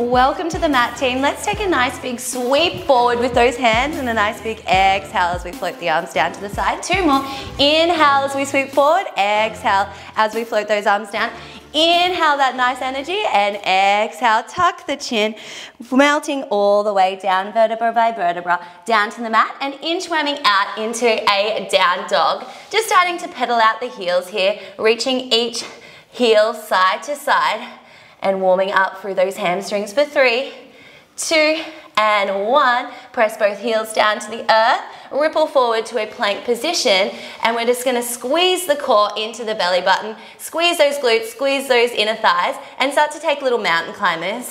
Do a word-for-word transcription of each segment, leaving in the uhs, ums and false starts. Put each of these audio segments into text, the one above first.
Welcome to the mat, team. Let's take a nice big sweep forward with those hands and a nice big exhale as we float the arms down to the side. Two more. Inhale as we sweep forward. Exhale as we float those arms down. Inhale that nice energy and exhale, tuck the chin, melting all the way down, vertebra by vertebra, down to the mat and inchworming out into a down dog. Just starting to pedal out the heels here, reaching each heel side to side and warming up through those hamstrings for three, two, and one. Press both heels down to the earth, ripple forward to a plank position, and we're just gonna squeeze the core into the belly button, squeeze those glutes, squeeze those inner thighs, and start to take little mountain climbers.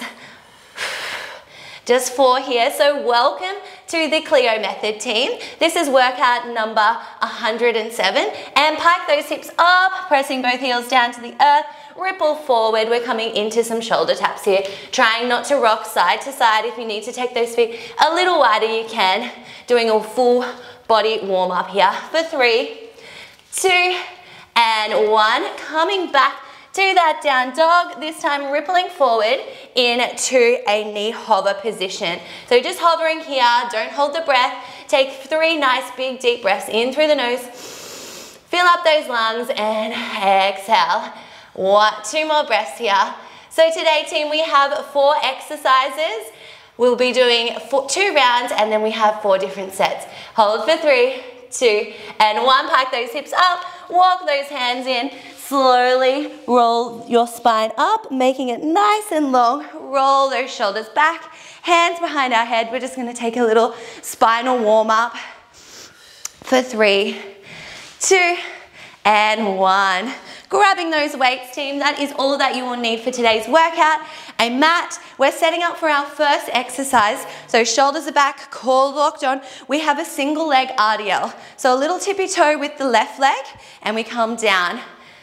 Just four here, so welcome to the Cleo Method, team. This is workout number one hundred and seven, and pike those hips up, pressing both heels down to the earth, ripple forward. We're coming into some shoulder taps here, trying not to rock side to side. If you need to take those feet a little wider, you can. Doing a full body warm up here for three, two, and one. Coming back to that down dog, this time rippling forward into a knee hover position. So just hovering here, don't hold the breath. Take three nice big deep breaths in through the nose. Fill up those lungs and exhale. One, two more breaths here. So today, team, we have four exercises. We'll be doing four, two rounds and then we have four different sets. Hold for three, two, and one. Pike those hips up, walk those hands in. Slowly roll your spine up, making it nice and long. Roll those shoulders back, hands behind our head. We're just gonna take a little spinal warm up for three, two, and one. Grabbing those weights, team, that is all that you will need for today's workout. A mat. We're setting up for our first exercise. So shoulders are back, core locked on. We have a single leg R D L. So a little tippy toe with the left leg, and we come down.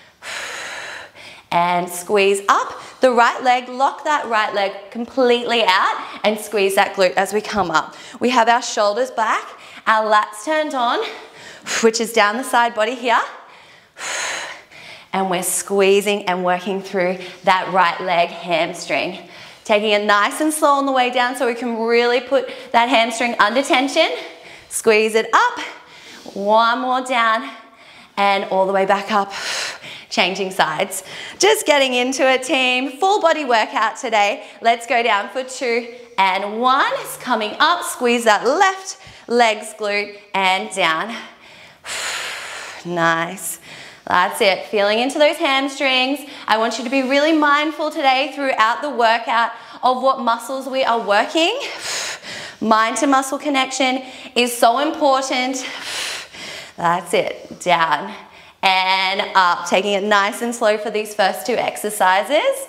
And squeeze up the right leg, lock that right leg completely out and squeeze that glute as we come up. We have our shoulders back, our lats turned on, which is down the side body here. And we're squeezing and working through that right leg hamstring. Taking it nice and slow on the way down so we can really put that hamstring under tension. Squeeze it up, one more down, and all the way back up. Changing sides. Just getting into it, team. Full body workout today. Let's go down for two and one. It's coming up. Squeeze that left legs glute and down. Nice. That's it. Feeling into those hamstrings. I want you to be really mindful today throughout the workout of what muscles we are working. Mind to muscle connection is so important. That's it. Down and up, taking it nice and slow for these first two exercises.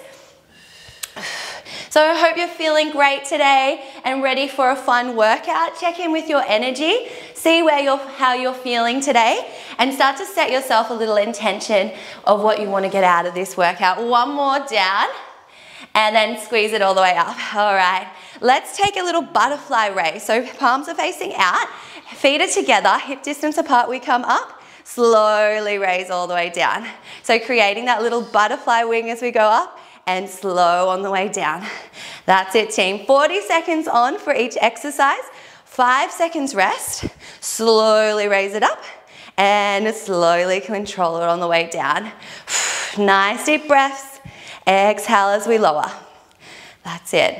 So I hope you're feeling great today and ready for a fun workout. Check in with your energy, see where you're, how you're feeling today, and start to set yourself a little intention of what you want to get out of this workout. One more down, and then squeeze it all the way up. All right, let's take a little butterfly raise. So palms are facing out, feet are together, hip distance apart, we come up. Slowly raise all the way down. So creating that little butterfly wing as we go up and slow on the way down. That's it, team. forty seconds on for each exercise. Five seconds rest. Slowly raise it up and slowly control it on the way down. Nice deep breaths. Exhale as we lower. That's it.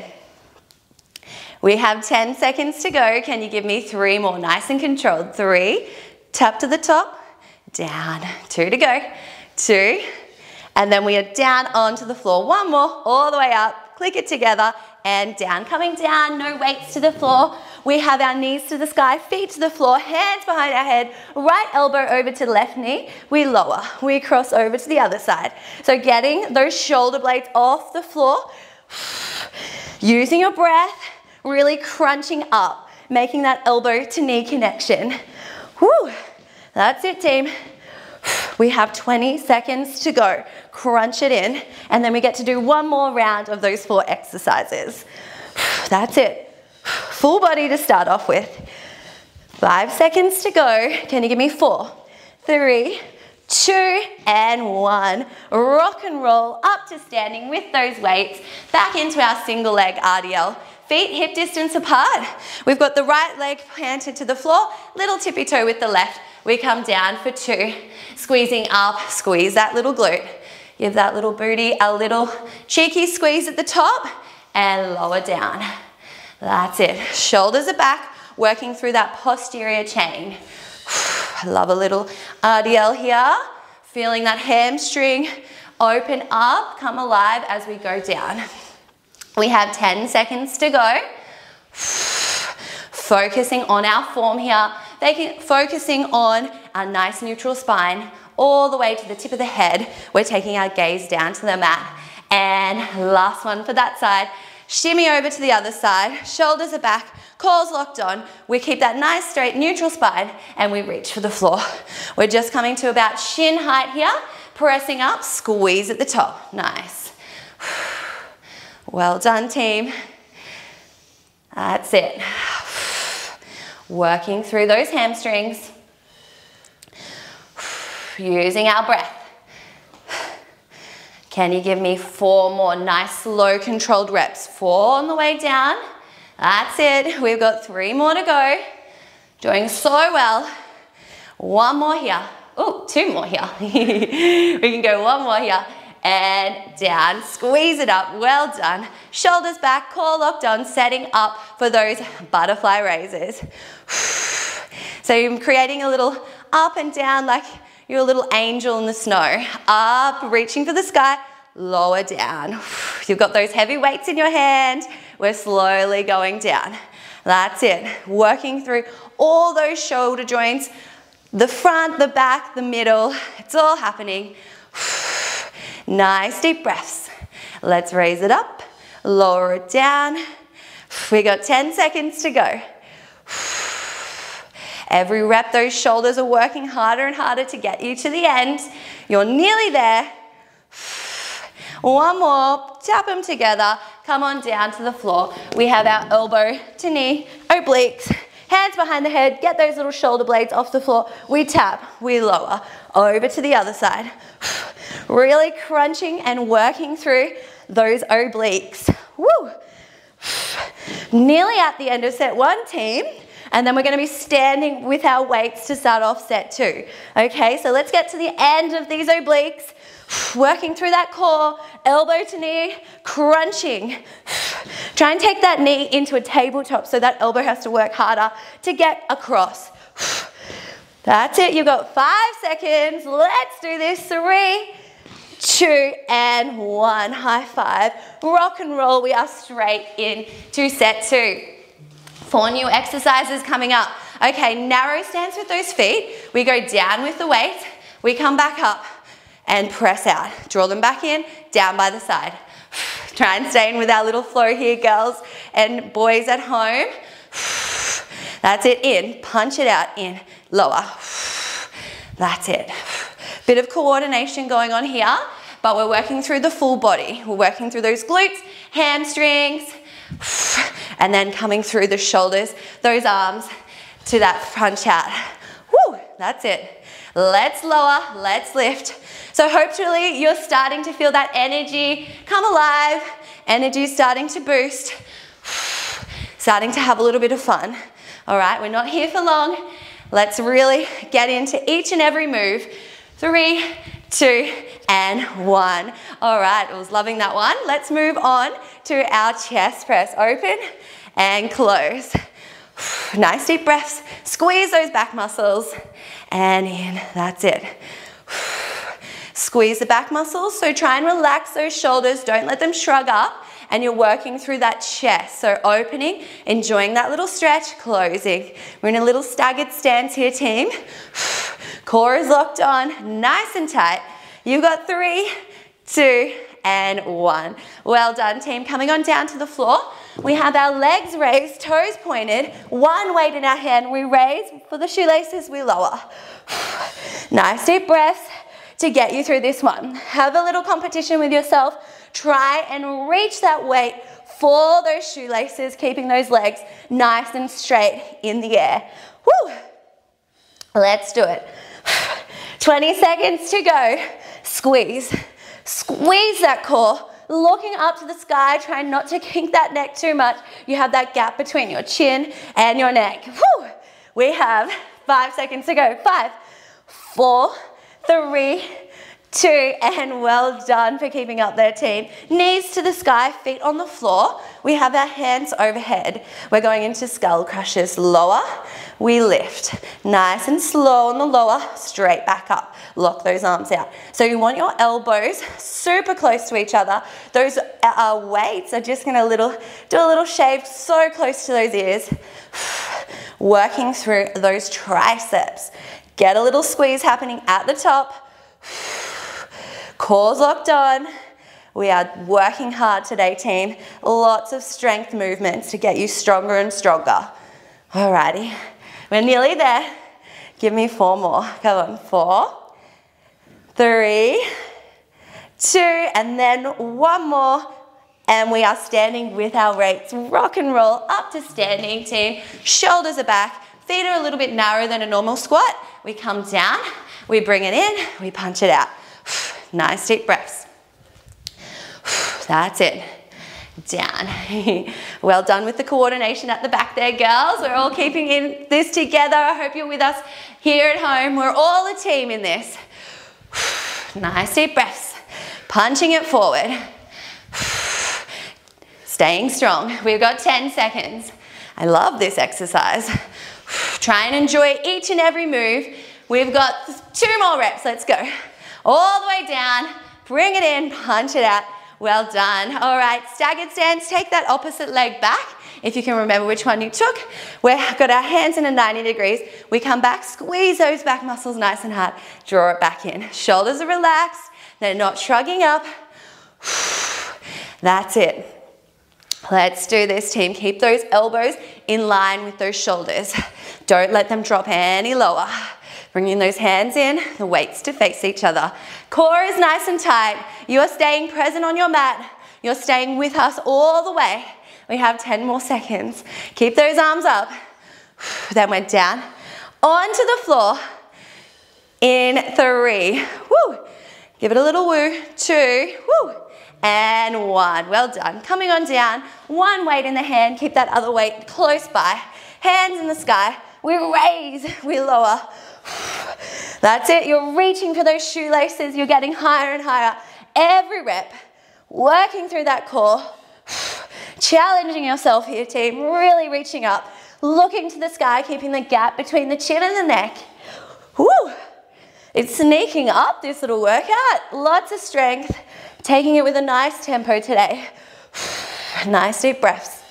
We have ten seconds to go. Can you give me three more? Nice and controlled. Three. Tap to the top. Down, two to go, two, and then we are down onto the floor. One more, all the way up, click it together, and down. Coming down, no weights to the floor. We have our knees to the sky, feet to the floor, hands behind our head, right elbow over to the left knee. We lower, we cross over to the other side. So getting those shoulder blades off the floor, using your breath, really crunching up, making that elbow to knee connection. Whew. That's it, team. We have twenty seconds to go. Crunch it in, and then we get to do one more round of those four exercises. That's it. Full body to start off with. Five seconds to go. Can you give me four, three, two, and one. Rock and roll up to standing with those weights, back into our single leg R D L. Feet hip distance apart. We've got the right leg planted to the floor, little tippy toe with the left. We come down for two, squeezing up, squeeze that little glute. Give that little booty a little cheeky squeeze at the top and lower down. That's it. Shoulders are back, working through that posterior chain. Love a little R D L here. Feeling that hamstring open up, come alive as we go down. We have ten seconds to go. Focusing on our form here. Focusing on our nice neutral spine all the way to the tip of the head. We're taking our gaze down to the mat. And last one for that side. Shimmy over to the other side. Shoulders are back. Core's locked on. We keep that nice straight neutral spine and we reach for the floor. We're just coming to about shin height here. Pressing up, squeeze at the top. Nice. Well done, team. That's it. Working through those hamstrings. Using our breath. Can you give me four more nice, slow, controlled reps? Four on the way down. That's it. We've got three more to go. Doing so well. One more here. Oh, two more here. We can go one more here. And down, squeeze it up, well done. Shoulders back, core locked on, setting up for those butterfly raises. So you're creating a little up and down like you're a little angel in the snow. Up, reaching for the sky, lower down. You've got those heavy weights in your hand. We're slowly going down. That's it. Working through all those shoulder joints, the front, the back, the middle. It's all happening. Nice deep breaths. Let's raise it up, lower it down. We got ten seconds to go. Every rep, those shoulders are working harder and harder to get you to the end. You're nearly there. One more, tap them together. Come on down to the floor. We have our elbow to knee, obliques, hands behind the head. Get those little shoulder blades off the floor. We tap, we lower, over to the other side. Really crunching and working through those obliques. Woo! Nearly at the end of set one, team. And then we're going to be standing with our weights to start off set two. Okay, so let's get to the end of these obliques. Working through that core, elbow to knee, crunching. Try and take that knee into a tabletop so that elbow has to work harder to get across. That's it, you've got five seconds. Let's do this. Three, two, and one. High five. Rock and roll. We are straight into set two. Four new exercises coming up. Okay, narrow stance with those feet. We go down with the weight. We come back up and press out. Draw them back in, down by the side. Try and stay in with our little flow here, girls and boys at home. That's it, in. Punch it out, in. Lower. That's it. Bit of coordination going on here, but we're working through the full body. We're working through those glutes, hamstrings, and then coming through the shoulders, those arms to that punch out. Woo, that's it. Let's lower, let's lift. So hopefully you're starting to feel that energy come alive, energy starting to boost, starting to have a little bit of fun. All right, we're not here for long. Let's really get into each and every move. Three, two, and one. All right, I was loving that one. Let's move on to our chest press. Open and close. Nice deep breaths. Squeeze those back muscles and in. That's it. Squeeze the back muscles. So try and relax those shoulders. Don't let them shrug up. And you're working through that chest. So opening, enjoying that little stretch, closing. We're in a little staggered stance here, team. Core is locked on, nice and tight. You've got three, two, and one. Well done, team. Coming on down to the floor. We have our legs raised, toes pointed, one weight in our hand. We raise for the shoelaces, we lower. Nice deep breath to get you through this one. Have a little competition with yourself. Try and reach that weight for those shoelaces, keeping those legs nice and straight in the air. Woo! Let's do it. twenty seconds to go. Squeeze. Squeeze that core. Looking up to the sky, try not to kink that neck too much. You have that gap between your chin and your neck. Whew. We have five seconds to go. Five, four, three, two, and well done for keeping up there, team. Knees to the sky, feet on the floor. We have our hands overhead. We're going into skull crushes. Lower, we lift. Nice and slow on the lower, straight back up. Lock those arms out. So you want your elbows super close to each other. Those uh, weights are just gonna little, do a little shave so close to those ears. Working through those triceps. Get a little squeeze happening at the top. Core's locked on. We are working hard today, team. Lots of strength movements to get you stronger and stronger. Alrighty, we're nearly there. Give me four more. Come on, four, three, two, and then one more. And we are standing with our weights. Rock and roll up to standing, team. Shoulders are back. Feet are a little bit narrower than a normal squat. We come down, we bring it in, we punch it out. Nice deep breaths. That's it. Down. Well done with the coordination at the back there, girls. We're all keeping in this together. I hope you're with us here at home. We're all a team in this. Nice deep breaths. Punching it forward. Staying strong. We've got ten seconds. I love this exercise. Try and enjoy each and every move. We've got two more reps. Let's go. All the way down. Bring it in. Punch it out. Well done. All right, staggered stance. Take that opposite leg back. If you can remember which one you took. We've got our hands in a ninety degrees. We come back, squeeze those back muscles nice and hard. Draw it back in. Shoulders are relaxed. They're not shrugging up. That's it. Let's do this, team. Keep those elbows in line with those shoulders. Don't let them drop any lower. Bringing those hands in, the weights to face each other. Core is nice and tight. You are staying present on your mat. You're staying with us all the way. We have ten more seconds. Keep those arms up. Then we're down onto the floor in three. Woo. Give it a little woo. Two. Woo. And one. Well done. Coming on down. One weight in the hand. Keep that other weight close by. Hands in the sky. We raise. We lower. That's it. You're reaching for those shoelaces. You're getting higher and higher. Every rep. Working through that core. Challenging yourself here, team. Really reaching up. Looking to the sky. Keeping the gap between the chin and the neck. Woo! It's sneaking up, this little workout. Lots of strength. Taking it with a nice tempo today. Nice deep breaths.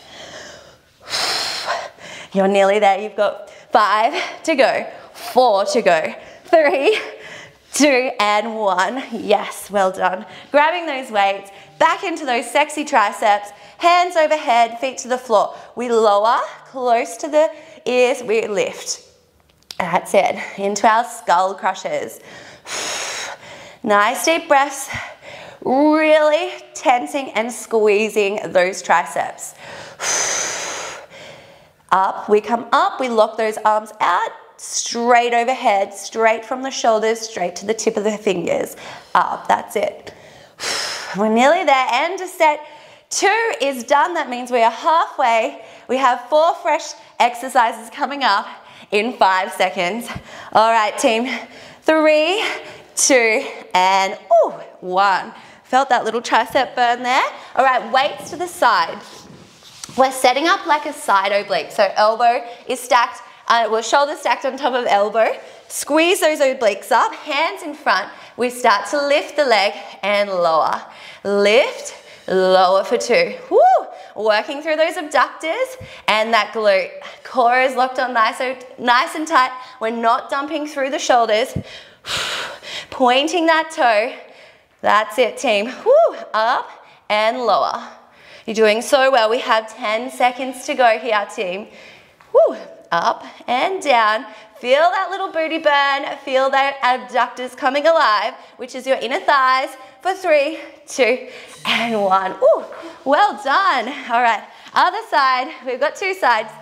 You're nearly there. You've got five to go. Four to go. Three, two, and one. Yes, well done. Grabbing those weights, back into those sexy triceps, hands overhead, feet to the floor. We lower, close to the ears, we lift. That's it. Into our skull crushers. Nice deep breaths. Really tensing and squeezing those triceps. Up, we come up, we lock those arms out. Straight overhead, straight from the shoulders, straight to the tip of the fingers. Up, that's it. We're nearly there. End of set two is done. That means we are halfway. We have four fresh exercises coming up in five seconds. All right, team. Three, two, and ooh, one. Felt that little tricep burn there. All right, weights to the side. We're setting up like a side oblique. So elbow is stacked. Uh, well, shoulder stacked on top of elbow. Squeeze those obliques up, hands in front. We start to lift the leg and lower. Lift, lower for two. Woo! Working through those abductors and that glute. Core is locked on nice, nice and tight. We're not dumping through the shoulders. Pointing that toe. That's it, team. Woo! Up and lower. You're doing so well. We have ten seconds to go here, team. Woo! Up and down. Feel that little booty burn. Feel that abductors coming alive, which is your inner thighs, for three, two, and one. Ooh, well done. All right, other side. We've got two sides.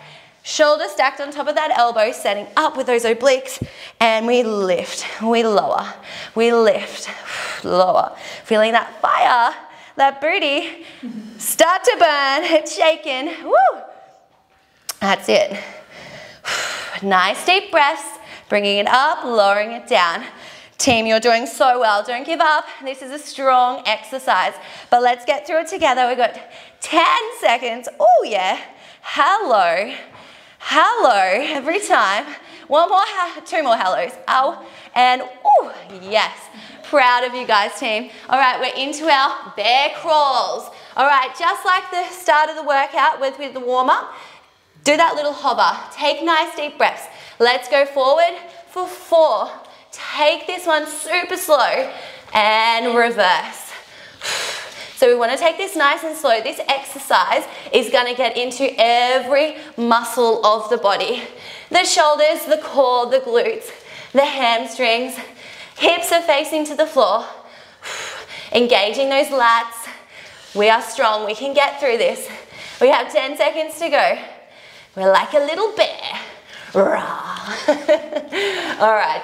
Shoulder stacked on top of that elbow, setting up with those obliques, and we lift, we lower, we lift, lower. Feeling that fire, that booty start to burn, it's shaking, woo! That's it. Nice deep breaths, bringing it up, lowering it down. Team, you're doing so well. Don't give up. This is a strong exercise, but let's get through it together. We've got ten seconds. Oh yeah. Hello. Hello. Every time. One more, two more hellos. Ow. And oh, yes. Proud of you guys, team. All right, we're into our bear crawls. All right, just like the start of the workout with, with the warm-up, do that little hover. Take nice deep breaths. Let's go forward for four. Take this one super slow and reverse. So we want to take this nice and slow. This exercise is going to get into every muscle of the body. The shoulders, the core, the glutes, the hamstrings, hips are facing to the floor. Engaging those lats. We are strong. We can get through this. We have ten seconds to go. We're like a little bear. Rah. All right,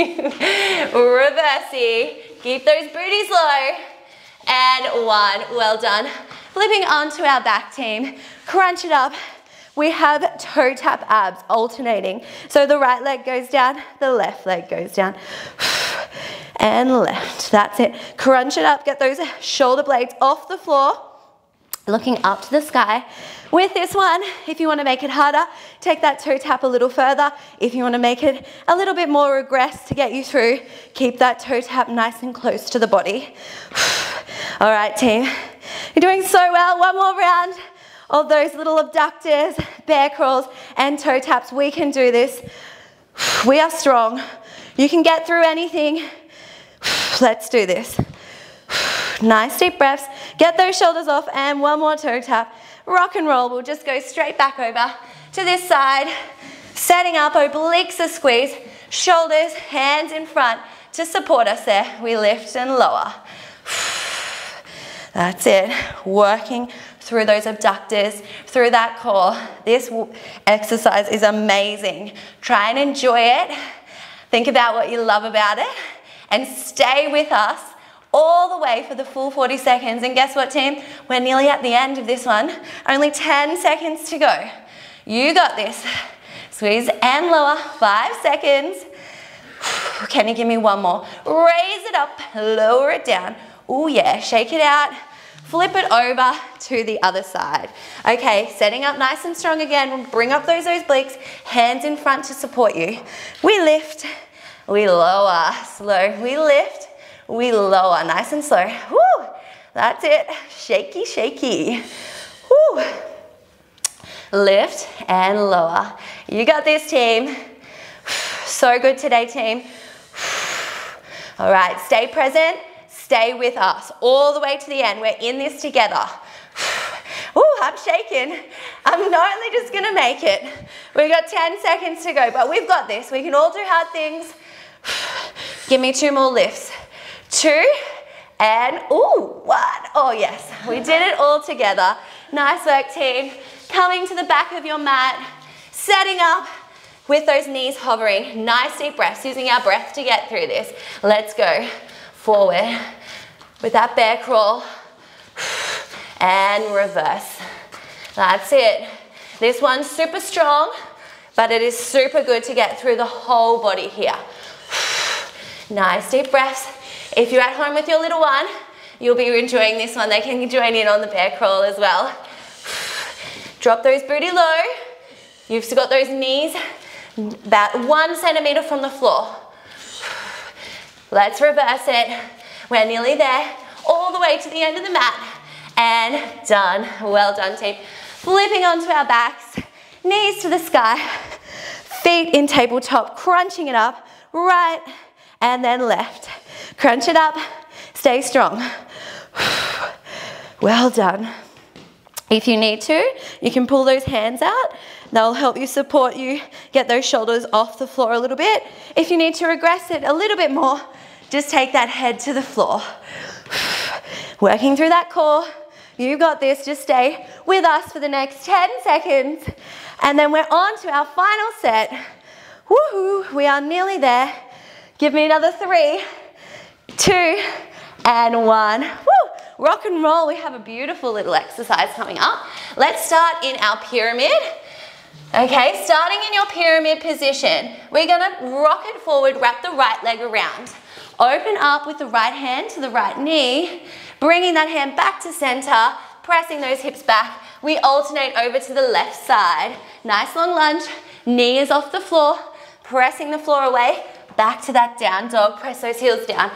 reversing. Keep those booties low. And one, well done. Flipping onto our back, team. Crunch it up. We have toe tap abs alternating. So the right leg goes down, the left leg goes down. And left, that's it. Crunch it up, get those shoulder blades off the floor. Looking up to the sky. With this one, if you want to make it harder, take that toe tap a little further. If you want to make it a little bit more regress to get you through, keep that toe tap nice and close to the body. All right, team. You're doing so well. One more round of those little abductors, bear crawls, and toe taps. We can do this. We are strong. You can get through anything. Let's do this. Nice deep breaths. Get those shoulders off and one more toe tap. Rock and roll. We'll just go straight back over to this side. Setting up, obliques are squeezed. Shoulders, hands in front to support us there. We lift and lower. That's it. Working through those abductors, through that core. This exercise is amazing. Try and enjoy it. Think about what you love about it and stay with us all the way for the full forty seconds. And guess what, team? We're nearly at the end of this one. Only ten seconds to go. You got this. Squeeze and lower. Five seconds. Can you give me one more? Raise it up, lower it down. Oh yeah, shake it out. Flip it over to the other side. Okay, setting up nice and strong again. We'll bring up those obliques, hands in front to support you. We lift, we lower, slow. We lift, we lower, nice and slow. Woo, that's it. Shaky, shaky. Woo. Lift and lower. You got this, team. So good today, team. All right, stay present. Stay with us all the way to the end. We're in this together. Ooh, I'm shaking. I'm not only just gonna make it. We've got ten seconds to go, but we've got this. We can all do hard things. Give me two more lifts. Two, and ooh, one. Oh yes, we did it all together. Nice work, team. Coming to the back of your mat, setting up with those knees hovering. Nice deep breaths, using our breath to get through this. Let's go. Forward with that bear crawl and reverse. That's it. This one's super strong, but it is super good to get through the whole body here. Nice deep breaths. If you're at home with your little one, you'll be enjoying this one. They can join in on the bear crawl as well. Drop those booty low. You've got those knees about one centimeter from the floor. Let's reverse it. We're nearly there, all the way to the end of the mat. And done. Well done, team. Flipping onto our backs, knees to the sky, feet in tabletop, crunching it up, right and then left. Crunch it up, stay strong. Well done. If you need to, you can pull those hands out. They'll help you support you, get those shoulders off the floor a little bit. If you need to regress it a little bit more, just take that head to the floor. Working through that core, You got this. Just stay with us for the next ten seconds. And then we're on to our final set. Woohoo, we are nearly there. Give me another three, two, and one. Woo! Rock and roll. We have a beautiful little exercise coming up. Let's start in our pyramid. Okay, starting in your pyramid position, we're gonna rock it forward, wrap the right leg around. Open up with the right hand to the right knee, bringing that hand back to center, pressing those hips back. We alternate over to the left side. Nice long lunge, knee is off the floor, pressing the floor away, back to that down dog, press those heels down.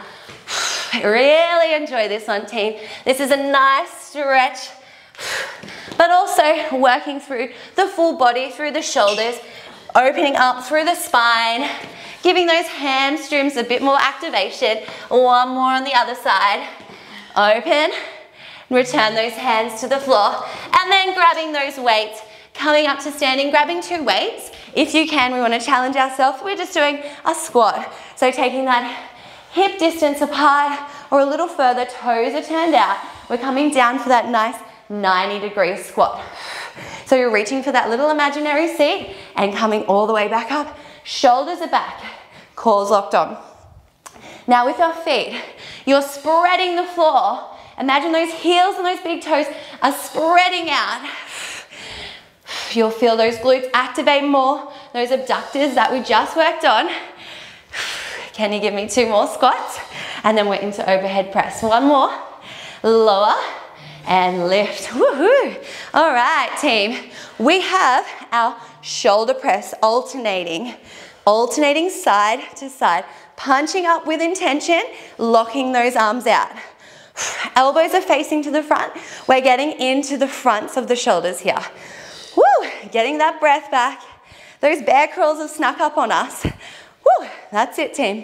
Really enjoy this one, team. This is a nice stretch, but also working through the full body, through the shoulders, opening up through the spine, giving those hamstrings a bit more activation. One more on the other side. Open, return those hands to the floor, and then grabbing those weights, coming up to standing, grabbing two weights. If you can, we want to challenge ourselves. We're just doing a squat. So taking that hip distance apart or a little further, toes are turned out. We're coming down for that nice ninety degree squat. So you're reaching for that little imaginary seat and coming all the way back up. Shoulders are back, cores locked on. Now with our feet, you're spreading the floor. Imagine those heels and those big toes are spreading out. You'll feel those glutes activate more, those abductors that we just worked on. Can you give me two more squats? And then we're into overhead press. One more, lower and lift. Woohoo! All right, team. We have our shoulder press alternating, alternating side to side, punching up with intention, locking those arms out. Elbows are facing to the front. We're getting into the fronts of the shoulders here. Woo! Getting that breath back. Those bear crawls have snuck up on us. Woo! That's it, team.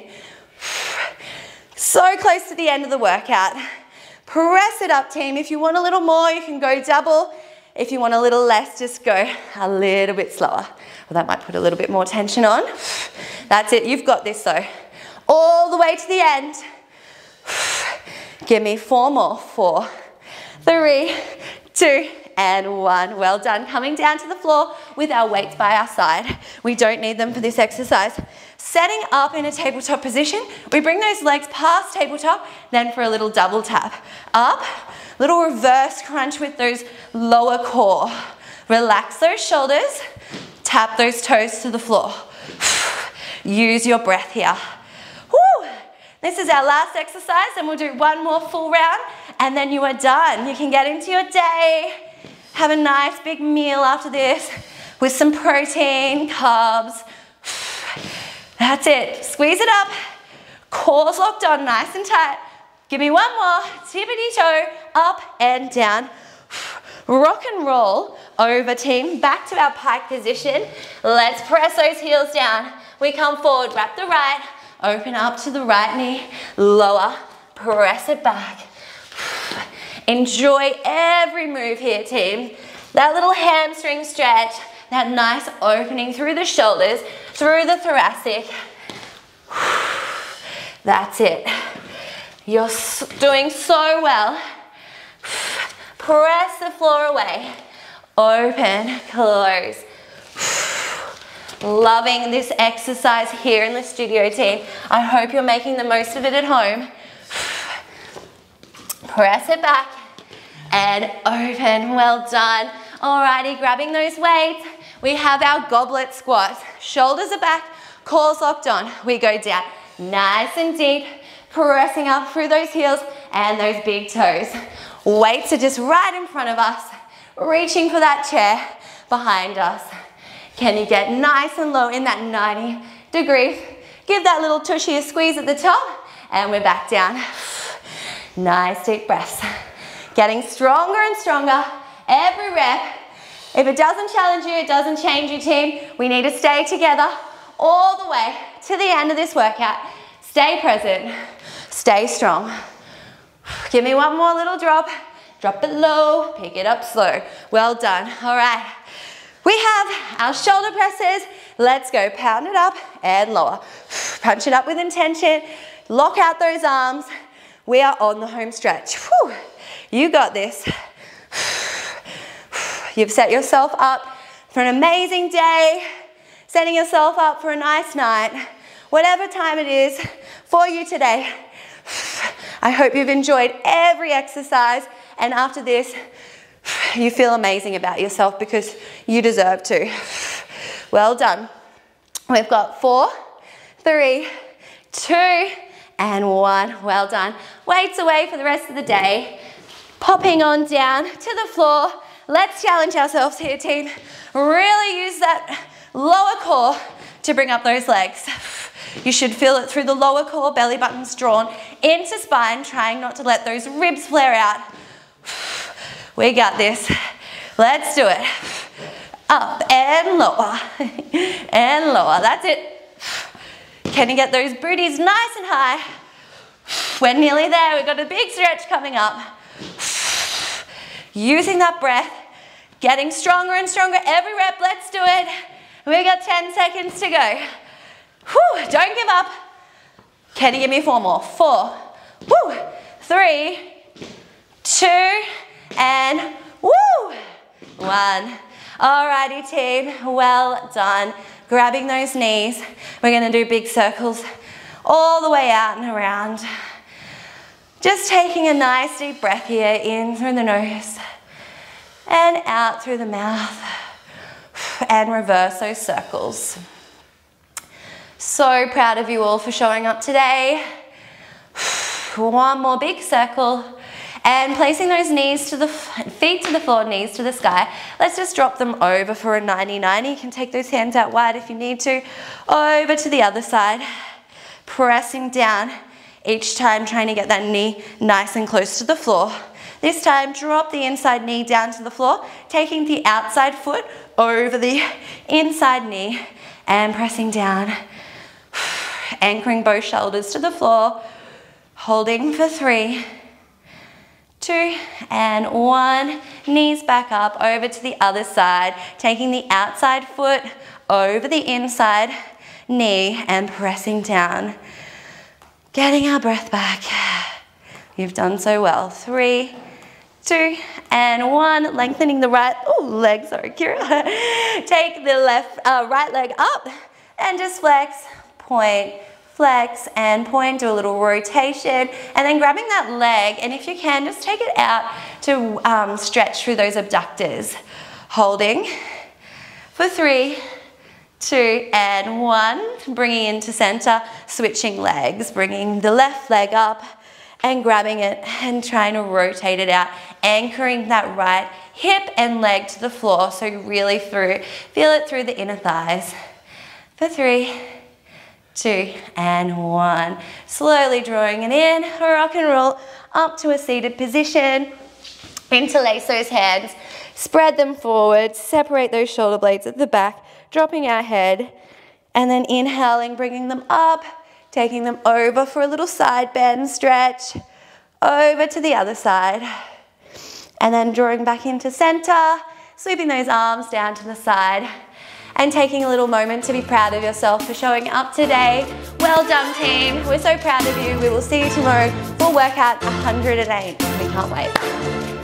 So close to the end of the workout. Press it up, team. If you want a little more, you can go double. If you want a little less, just go a little bit slower. Well, that might put a little bit more tension on. That's it. You've got this, though. All the way to the end. Give me four more. Four, three, two, and one. Well done. Coming down to the floor with our weights by our side. We don't need them for this exercise. Setting up in a tabletop position, we bring those legs past tabletop, then for a little double tap. Up, little reverse crunch with those lower core. Relax those shoulders, tap those toes to the floor. Use your breath here. Woo! This is our last exercise, and we'll do one more full round, and then you are done. You can get into your day, have a nice big meal after this with some protein, carbs. That's it. Squeeze it up. Cores locked on, nice and tight. Give me one more. Tippity toe, up and down. Rock and roll over, team. Back to our pike position. Let's press those heels down. We come forward, wrap the right, open up to the right knee, lower, press it back. Enjoy every move here, team. That little hamstring stretch, that nice opening through the shoulders, through the thoracic. That's it. You're doing so well. Press the floor away. Open, close. Loving this exercise here in the studio, team. I hope you're making the most of it at home. Press it back and open. Well done. Alrighty, grabbing those weights. We have our goblet squats. Shoulders are back, cores locked on. We go down nice and deep, pressing up through those heels and those big toes. Weights are just right in front of us, reaching for that chair behind us. Can you get nice and low in that ninety degrees? Give that little tushy a squeeze at the top, and we're back down. Nice deep breaths. Getting stronger and stronger every rep. If it doesn't challenge you, it doesn't change you, team. We need to stay together all the way to the end of this workout. Stay present, stay strong. Give me one more little drop. Drop it low, pick it up slow. Well done. All right. We have our shoulder presses. Let's go. Pound it up and lower. Punch it up with intention. Lock out those arms. We are on the home stretch. Whew. You got this. You've set yourself up for an amazing day, setting yourself up for a nice night, whatever time it is for you today. I hope you've enjoyed every exercise, and after this, you feel amazing about yourself because you deserve to. Well done. We've got four, three, two, and one. Well done. Weights away for the rest of the day. Popping on down to the floor. Let's challenge ourselves here, team. Really use that lower core to bring up those legs. You should feel it through the lower core, belly button's drawn into spine, trying not to let those ribs flare out. We got this. Let's do it. Up and lower, and lower. That's it. Can you get those booties nice and high? We're nearly there. We've got a big stretch coming up. Using that breath, getting stronger and stronger every rep. Let's do it. We got ten seconds to go. Whew, don't give up. Can you give me four more? Four, woo, three, two, and woo, one. Alrighty team, well done. Grabbing those knees. We're gonna do big circles all the way out and around. Just taking a nice deep breath here, in through the nose and out through the mouth, and reverse those circles. So proud of you all for showing up today. One more big circle, and placing those knees to the feet to the floor, knees to the sky. Let's just drop them over for a ninety ninety. You can take those hands out wide if you need to. Over to the other side, pressing down each time, trying to get that knee nice and close to the floor. This time, drop the inside knee down to the floor, taking the outside foot over the inside knee and pressing down. Anchoring both shoulders to the floor, holding for three, two, and one. Knees back up, over to the other side, taking the outside foot over the inside knee and pressing down. Getting our breath back. You've done so well. Three, two, and one. Lengthening the right oh, leg, sorry, Kira. Take the left, uh, right leg up and just flex, point, flex, and point. Do a little rotation, and then grabbing that leg, and if you can, just take it out to um, stretch through those abductors. Holding for three, two, and one. Bringing into center, switching legs, bringing the left leg up and grabbing it and trying to rotate it out, anchoring that right hip and leg to the floor, so really through, feel it through the inner thighs. For three, two, and one. Slowly drawing it in, rock and roll up to a seated position. Interlace those hands, spread them forward, separate those shoulder blades at the back, dropping our head, and then inhaling, bringing them up, taking them over for a little side bend stretch, over to the other side, and then drawing back into center, sweeping those arms down to the side, and taking a little moment to be proud of yourself for showing up today. Well done, team. We're so proud of you. We will see you tomorrow for workout one hundred and eight. We can't wait.